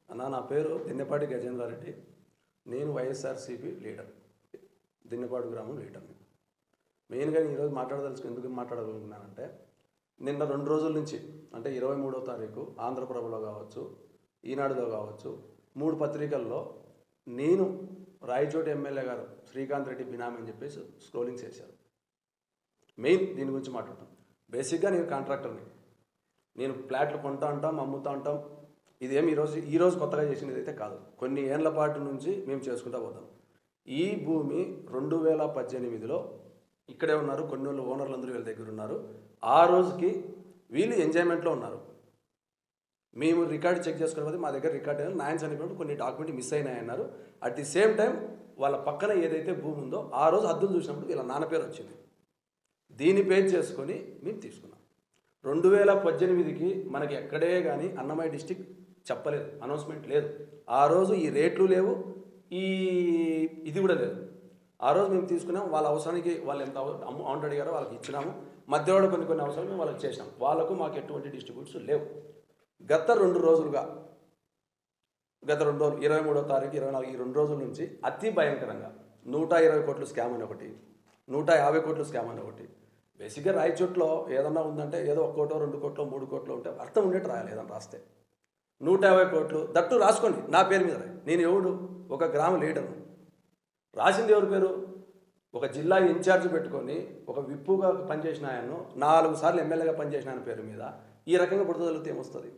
నా పేరు దిన్నెపాటి గజేంద్రారెడ్డి. నేను వైఎస్ఆర్సీపీ లీడర్, దిన్నెపాటి గ్రామం లీడర్ని. మెయిన్గా ఈరోజు ఎందుకు మాట్లాడగలుగుతున్నానంటే, నిన్న 2 రోజుల నుంచి అంటే 23వ తారీఖు ఆంధ్రప్రభలో కావచ్చు, ఈనాడులో కావచ్చు, 3 పత్రికల్లో నేను రాయచోటి ఎమ్మెల్యే గారు శ్రీకాంత్ రెడ్డి బినామీ అని చెప్పేసి స్క్రోలింగ్ చేశారు. మెయిన్ దీని గురించి మాట్లాడతాం. బేసిక్గా నేను కాంట్రాక్టర్ని. నేను ఫ్లాట్లు కొంటా ఉంటాం, అమ్ముతూ ఉంటాం. ఇదేమి ఈరోజు కొత్తగా చేసినది అయితే కాదు. కొన్ని ఏళ్ల పాటు నుంచి మేము చేసుకుంటూ పోతాం. ఈ భూమి 2018లో ఇక్కడే ఉన్నారు. కొన్ని ఓనర్లు అందరూ వీళ్ళ దగ్గర ఉన్నారు. ఆ రోజుకి వీళ్ళు ఎంజాయ్మెంట్లో ఉన్నారు. మేము రికార్డు చెక్ చేసుకునే మా దగ్గర రికార్డు అయినా నాయన్స్ అనేటువంటి కొన్ని డాక్యుమెంట్ మిస్ అయినాయన్నారు. అట్ ది సేమ్ టైం వాళ్ళ పక్కన ఏదైతే భూమి ఉందో ఆ రోజు హద్దులు చూసినప్పుడు వీళ్ళ నాన్న పేరు వచ్చింది. దీన్ని పేరు చేసుకొని మేము తీసుకున్నాం. 2018కి మనకి ఎక్కడే కానీ అన్నమయ్య డిస్టిక్ చెప్పలేదు, అనౌన్స్మెంట్ లేదు. ఆ రోజు ఈ రేట్లు లేవు, ఇది కూడా లేదు. ఆ రోజు మేము తీసుకున్నాం. వాళ్ళ అవసరానికి వాళ్ళు ఎంత అమౌంట్ అడిగారో వాళ్ళకి ఇచ్చినాము. మధ్యలో కొన్ని అవసరాలు మేము వాళ్ళకి చేసినాం. వాళ్ళకు మాకు ఎటువంటి డిస్ట్రిబ్యూట్స్ లేవు. గత 2 రోజులుగా 23వ తారీఖు 24 ఈ 2 రోజుల నుంచి అతి భయంకరంగా 120 కోట్లు స్కామ్ అని ఒకటి, 150 కోట్లు స్కామ్ అని ఒకటి. బేసిక్గా రాయచోట్లో ఏదన్నా ఉందంటే ఏదో 1 కోటో 2 కోట్లో 3 కోట్లో ఉంటే అర్థం ఉండేట్టు రాయాలి. ఏదన్నా రాస్తే 150 కోట్లు దట్టు రాసుకోండి నా పేరు మీద. నేను ఎవడు ఒక గ్రామ లీడరు. రాసింది ఎవరి పేరు? ఒక జిల్లా ఇన్ఛార్జ్ పెట్టుకొని ఒక విప్పుగా పనిచేసిన ఆయన్ను 4 సార్లు ఎమ్మెల్యేగా పనిచేసిన ఆయన పేరు మీద ఈ రకంగా బుడతలితే ఏమొస్తుంది?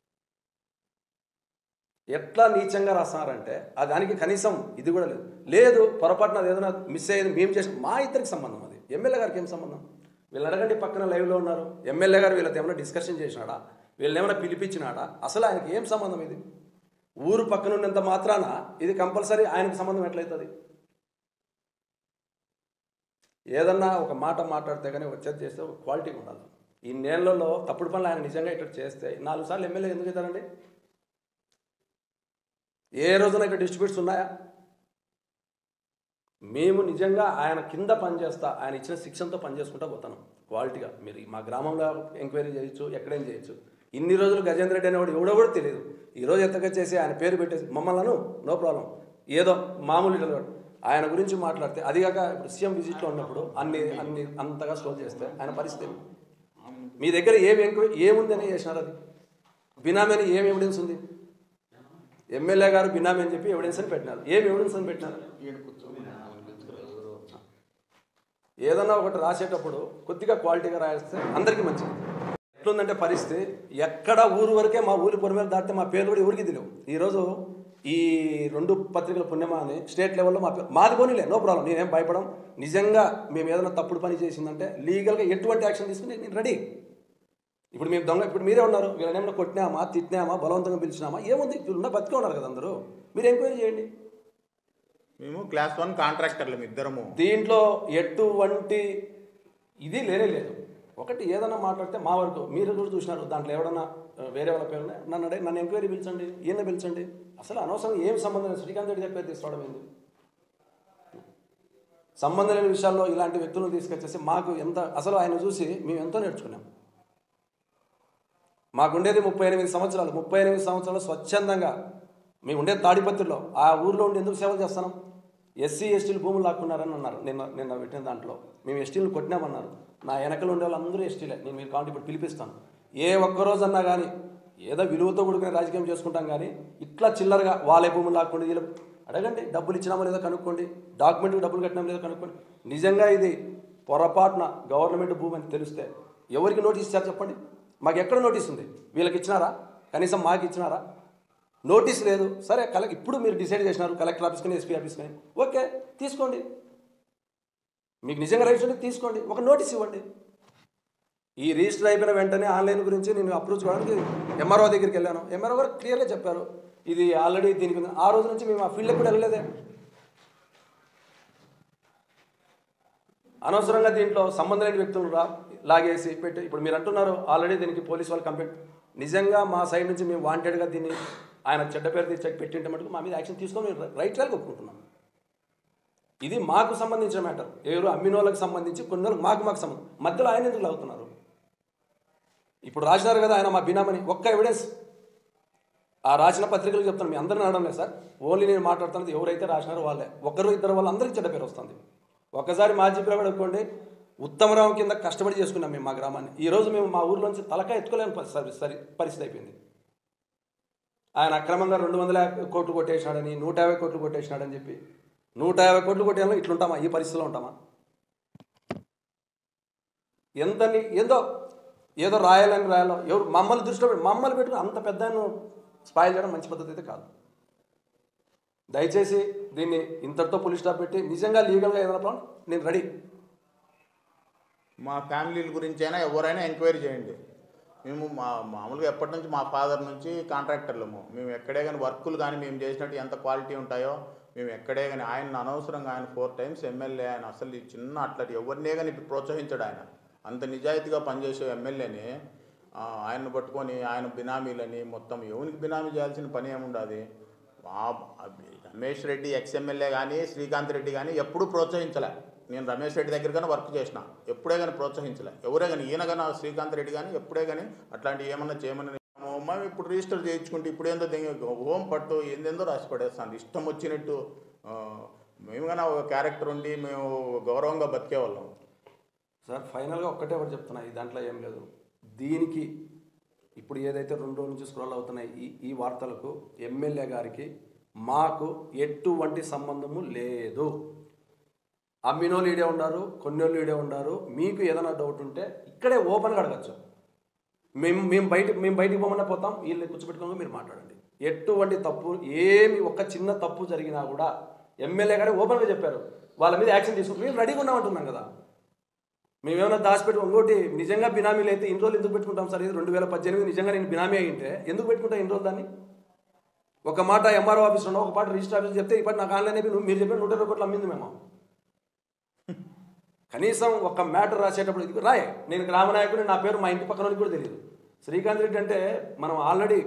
ఎట్లా నీచంగా రాస్తున్నారంటే దానికి కనీసం ఇది కూడా లేదు. పొరపాటున ఏదైనా మిస్ అయ్యేది మేము చేసిన మా ఇద్దరికి సంబంధం. అది ఎమ్మెల్యే గారికి ఏం సంబంధం? వీళ్ళు అడగండి, పక్కన లైవ్లో ఉన్నారు. ఎమ్మెల్యే గారు వీళ్ళతో ఏమైనా డిస్కషన్ చేసినాడా? వీళ్ళని ఏమైనా పిలిపించినాడా? అసలు ఆయనకి ఏం సంబంధం? ఇది ఊరు పక్కన ఉన్నంత మాత్రాన ఇది కంపల్సరీ ఆయనకు సంబంధం ఎట్లయితుంది? ఏదన్నా ఒక మాట మాట్లాడితే కానీ వచ్చేది చేస్తే ఒక క్వాలిటీ ఉండాలి. ఈ నేళ్లలో తప్పుడు పనులు ఆయన నిజంగా ఇట్లా చేస్తే 4 సార్లు ఎమ్మెల్యే ఎందుకు అవుతారండి? ఏ రోజున ఇక్కడ డిస్ట్రిబ్యూట్స్ ఉన్నాయా? మేము నిజంగా ఆయన కింద పనిచేస్తా, ఆయన ఇచ్చిన శిక్షణతో పనిచేసుకుంటా పోతాను క్వాలిటీగా. మీరు మా గ్రామంలో ఎంక్వైరీ చేయొచ్చు, ఎక్కడేం చేయొచ్చు. ఇన్ని రోజులు గజేంద్ర రెడ్డి అనేవాడు ఎవడో కూడా తెలియదు. ఈరోజు ఎత్తగా చేసి ఆయన పేరు పెట్టేసి మమ్మల్ని నో ప్రాబ్లం, ఏదో మామూలు ఆయన గురించి మాట్లాడితే, అదిగాక ఇప్పుడు సీఎం విజిట్లో ఉన్నప్పుడు అంతగా స్టోర్ చేస్తే ఆయన పరిస్థితి. మీ దగ్గర ఏముంది అని చేసినారు? అది బినామీ అని ఏం ఎవిడెన్స్ ఉంది? ఎమ్మెల్యే గారు బినామీ అని చెప్పి ఎవిడెన్స్ అని పెట్టినారు. ఏం ఎవిడెన్స్ అని పెట్టినారు? ఏదన్నా ఒకటి రాసేటప్పుడు కొద్దిగా క్వాలిటీగా రాస్తే అందరికీ మంచిది. ఎట్లుందంటే పరిస్థితి, ఎక్కడ ఊరు వరకే మా ఊరి పొర మీద దాటితే మా పేరు కూడా ఎవరికి తెలియవు. ఈరోజు ఈ 2 పత్రికల పుణ్యమా అని స్టేట్ లెవెల్లో మాది పోనీలే, నో ప్రాబ్లం. నేనేం భయపడం. నిజంగా మేము ఏదైనా తప్పుడు పని చేసిందంటే లీగల్గా ఎటువంటి యాక్షన్ తీసుకుని నేను రెడీ. ఇప్పుడు మేము ఇప్పుడు మీరే ఉన్నారు. వీళ్ళని ఏమైనా కొట్టినామా, తిట్టినామా, బలవంతంగా పిలిచినామా? ఏముంది? వీళ్ళున్న బతికే ఉన్నారు కదా అందరూ. మీరు ఎంక్వైరీ చేయండి. మేము క్లాస్ 1 కాంట్రాక్టర్లు ఇద్దరము. దీంట్లో ఎటువంటి ఇది లేనే లేదు. ఒకటి ఏదన్నా మాట్లాడితే మా వరకు మీరు కూడా చూసినారు. దాంట్లో ఎవడన్నా వేరే వాళ్ళ పేరు నన్ను ఎంక్వైరీ పిలిచండి, ఈయన పిలిచండి. అసలు అనవసరం ఏం సంబంధం లేదు. శ్రీకాంత్ రెడ్డి పేరు తీసుకోవడం ఏంది? సంబంధం లేని విషయాల్లో ఇలాంటి వ్యక్తులను తీసుకొచ్చేసి మాకు అసలు ఆయన చూసి మేము ఎంతో నేర్చుకున్నాం. మాకుండేది 38 సంవత్సరాలు. 38 సంవత్సరాలు స్వచ్ఛందంగా మేము ఉండేది తాడిపత్రిలో. ఆ ఊర్లో ఉండి ఎందుకు సేవలు చేస్తున్నాం? ఎస్సీ ఎస్టీలు భూములు లాక్కున్నారని అన్నారు. నిన్న పెట్టిన దాంట్లో మేము ఎస్టీలను కొట్టినామన్నారు. నా వెనకలు ఉండే వాళ్ళు అందరూ ఎస్టీలే. మీరు కావాలి ఇప్పుడు పిలిపిస్తాను. ఏ ఒక్కరోజన్నా కానీ ఏదో విలువతో కూడుకునే రాజకీయం చేసుకుంటాం, కానీ ఇట్లా చిల్లరగా వాళ్ళే భూములు లాక్కోండి, వీళ్ళు అడగండి, డబ్బులు ఇచ్చినామో లేదో కనుక్కోండి, డాక్యుమెంట్కి డబ్బులు కట్టినామో లేదో కనుక్కోండి. నిజంగా ఇది పొరపాటున గవర్నమెంట్ భూమి అని తెలిస్తే ఎవరికి నోటీస్ ఇచ్చారు చెప్పండి? మాకు ఎక్కడ నోటీస్ ఉంది? వీళ్ళకి ఇచ్చినారా? కనీసం మాకు ఇచ్చినారా? నోటీస్ లేదు. సరే, ఇప్పుడు మీరు డిసైడ్ చేసినారు కలెక్టర్ ఆఫీస్ కానీ ఎస్పీ ఆఫీస్ కానీ, ఓకే తీసుకోండి. మీకు నిజంగా రైట్స్ ఉంటే తీసుకోండి, ఒక నోటీస్ ఇవ్వండి. ఈ రిజిస్టర్ అయిపోయిన వెంటనే ఆన్లైన్ గురించి నేను అప్రోచ్ కావడానికి ఎంఆర్ఓ దగ్గరికి వెళ్ళాను. ఎంఆర్ఓ గారు క్లియర్గా చెప్పారు, ఇది ఆల్రెడీ దీనికి. ఆ రోజు నుంచి మేము ఆ ఫీల్డ్కి కూడా వెళ్ళలేదే. అనవసరంగా దీంట్లో సంబంధం లేని వ్యక్తులు లాగేసి పెట్టి ఇప్పుడు మీరు అంటున్నారు ఆల్రెడీ దీనికి పోలీసు వాళ్ళు కంప్లైంట్. నిజంగా మా సైడ్ నుంచి మేము వాంటెడ్గా దీన్ని ఆయన చెడ్డ పేరు తీర్చి పెట్టింటే మటుకు మా మీద యాక్షన్ తీసుకొని రైట్ రైల్కి ఒప్పుకుంటున్నాం. ఇది మాకు సంబంధించిన మ్యాటర్. ఎవరు అమ్మినోళ్ళకి సంబంధించి కొన్ని మాకు సంబంధం. మధ్యలో ఆయన ఎందుకు లాగుతున్నారు? ఇప్పుడు రాసినారు కదా ఆయన మా బినామని. ఒక్క ఎవిడెన్స్ ఆ రాసిన పత్రికలు చెప్తాను, మీ అందరిని అనడం లేదు సార్, ఓన్లీ నేను మాట్లాడుతున్నది ఎవరైతే రాసినారో వాళ్ళే. ఒకరు ఇద్దరు వాళ్ళు అందరికీ చెడ్డ పేరు వస్తుంది. ఒకసారి మాజీ పిల్లవాడు అనుకోండి, ఉత్తమరావు కింద కష్టపడి చేసుకున్నాం మేము మా గ్రామాన్ని. ఈరోజు మేము మా ఊర్లోంచి తలకాయ ఎత్తుకోలేని పరిస్థితి అయిపోయింది. ఆయన అక్రమంగా 250 కోట్లు కొట్టేసినాడని, 150 కోట్లు కొట్టేసినాడని చెప్పి 150 కోట్లు కొట్టేయాలో ఇట్లుంటామా? ఈ పరిస్థితిలో ఉంటామా? ఏదో రాయాలో ఎవరు మమ్మల్ని దృష్టిలో మమ్మల్ని పెట్టుకుని అంత పెద్ద స్పాయిల్ చేయడం మంచి పద్ధతి అయితే కాదు. దయచేసి దీన్ని ఇంతటితో పోలీస్ స్టాప్ పెట్టి నిజంగా లీగల్గా ఏదైనా నేను రెడీ. మా ఫ్యామిలీల గురించి అయినా ఎవరైనా ఎంక్వైరీ చేయండి. మేము మామూలుగా ఎప్పటి నుంచి మా ఫాదర్ నుంచి కాంట్రాక్టర్లము. మేము ఎక్కడే కానీ వర్కులు కానీ మేము చేసినట్టు ఎంత క్వాలిటీ ఉంటాయో మేము ఎక్కడే కానీ ఆయన అనవసరంగా ఆయన 4 times ఎమ్మెల్యే, ఆయన అసలు ఈ చిన్న అట్లాంటి ఎవరినే కానీ ప్రోత్సహించాడు. ఆయన అంత నిజాయితీగా పనిచేసే ఎమ్మెల్యేని ఆయన్ని పట్టుకొని ఆయన బినామీలని మొత్తం ఎవరికి బినామీ చేయాల్సిన పని ఏముండదు. రమేష్ రెడ్డి ఎక్స్ఎమ్మెల్యే కానీ శ్రీకాంత్ రెడ్డి కానీ ఎప్పుడూ ప్రోత్సహించలే. నేను రమేష్ రెడ్డి దగ్గర కానీ వర్క్ చేసిన, ఎప్పుడే కానీ ప్రోత్సహించలే. ఎవరే కానీ ఈయన కానీ శ్రీకాంత్ రెడ్డి కానీ ఎప్పుడే కానీ అట్లాంటివి ఏమన్నా చేయమని మేము ఇప్పుడు రిజిస్టర్ చేయించుకుంటే ఇప్పుడు ఏందో హోం పట్టు ఏందేందో రాసి పడేస్తాను ఇష్టం వచ్చినట్టు. మేము కానీ ఒక క్యారెక్టర్ ఉండి మేము గౌరవంగా బతికేవాళ్ళం సార్. ఫైనల్గా ఒక్కటే ఒకటి చెప్తున్నా, ఈ దాంట్లో ఏం లేదు. దీనికి ఇప్పుడు ఏదైతే 2 రోజుల నుంచి స్క్రోల్ అవుతున్నాయి ఈ వార్తలకు ఎమ్మెల్యే గారికి మాకు ఎటువంటి సంబంధము లేదు. అమ్మినోళ్ళు ఈడే ఉన్నారు, కొన్నోళ్ళు ఈడే ఉన్నారు. మీకు ఏదైనా డౌట్ ఉంటే ఇక్కడే ఓపెన్గా అడగచ్చు. మేము బయటికి పోమన్నా పోతాం, వీళ్ళని కూర్చోబెట్టుకోగా మీరు మాట్లాడండి. ఎటువంటి తప్పు ఏమి ఒక్క చిన్న తప్పు జరిగినా కూడా ఎమ్మెల్యే గారే ఓపెన్గా చెప్పారు, వాళ్ళ మీద యాక్షన్ తీసుకుని మేము రెడీగా ఉన్నామంటున్నాం కదా. మేమేమైనా దాచిపెట్టి ఇంకోటి నిజంగా బినామీలు అయితే ఇన్ని రోజులు ఎందుకు పెట్టుకుంటాం సార్? ఇది 2018 నిజంగా నేను బినామీ అయ్యింటే ఎందుకు పెట్టుకుంటా ఇన్ని రోజులు దాన్ని? ఒక మాట ఎంఆర్ఓ ఆఫీస్లో ఉండవు, ఒక పాట రిజిస్టర్ ఆఫీస్ చెప్తే ఇప్పటి నాకు ఆన్లైన్ అయిపోయి మీరు చెప్పిన 120 కోట్లు అమ్మింది మేము. కనీసం ఒక మ్యాటర్ రాసేటప్పుడు ఇది రాయే. నేను గ్రామ నాయకుడు, నా పేరు మా ఇంటి పక్కన కూడా తెలియదు. శ్రీకాంత్ రెడ్డి అంటే మనం ఆల్రెడీ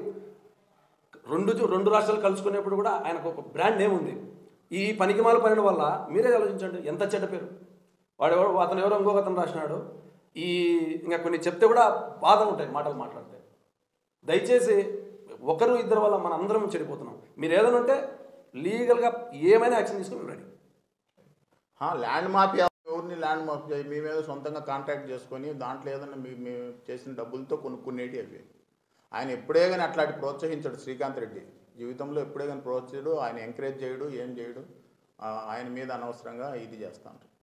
2 రాష్ట్రాలు కలుసుకునేప్పుడు కూడా ఆయనకు ఒక బ్రాండ్ నేమ్ ఉంది. ఈ పనికిమాల పని వల్ల మీరే ఆలోచించండి ఎంత చెడ్డ పేరు. అతను ఎవరో ఇంకొక అతను రాసినాడు. ఇంకా కొన్ని చెప్తే కూడా బాధ ఉంటాయి మాటలు మాట్లాడితే. దయచేసి ఒకరు ఇద్దరు వల్ల మన అందరం చెడిపోతున్నాం. మీరు ఏదైనా ఉంటే లీగల్గా ఏమైనా యాక్షన్ తీసుకుని రెడీ. ల్యాండ్ మాఫియా ఎవరిని ల్యాండ్ మాఫియా మేమేదో సొంతంగా కాంట్రాక్ట్ చేసుకొని దాంట్లో ఏదైనా మేము చేసిన డబ్బులతో కొనుక్కునేటి అవి. ఆయన ఎప్పుడే కానీ అట్లాంటి ప్రోత్సహించాడు శ్రీకాంత్ రెడ్డి. జీవితంలో ఎప్పుడే కానీ ప్రోత్సహించాడు. ఆయన ఎంకరేజ్ చేయడు, ఏం చేయడు. ఆయన మీద అనవసరంగా ఇది చేస్తాను.